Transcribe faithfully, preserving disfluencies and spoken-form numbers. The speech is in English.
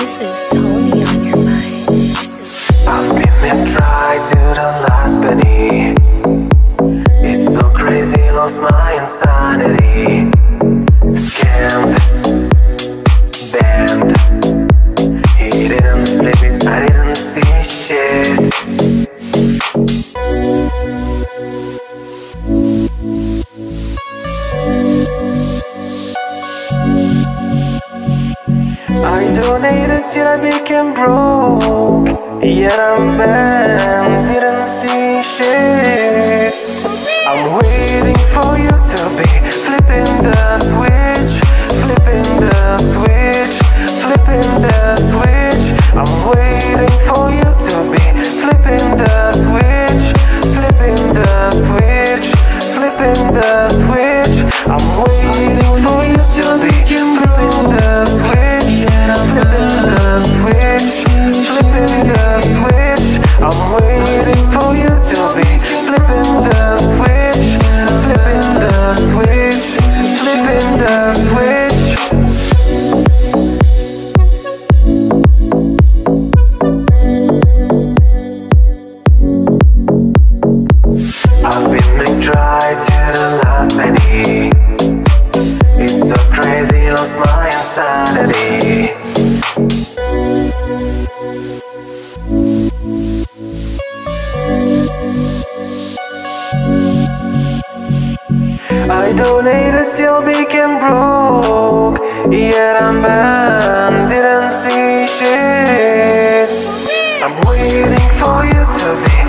This is Tony on your mind. I've been there, tried to the last penny. It's so crazy, lost my insanity. Scammed, banned. He didn't flip it, I didn't see shit. I donated till I became broke. Yet I'm banned, didn't see shit. I'm waiting for you to be flipping the switch, flipping the switch, flipping the switch. I'm waiting for you to be flipping the switch, flipping the switch, flipping the switch. I'm waiting for you to be flipping the switch, flipping the switch, flipping the switch. I'm waiting for you to be flipping the switch, flipping the switch, flipping the switch. I've been like dry to the last penny. It's so crazy, lost my insanity. I donated till became broke. Yet I'm banned, didn't see shit. I'm waiting for you to be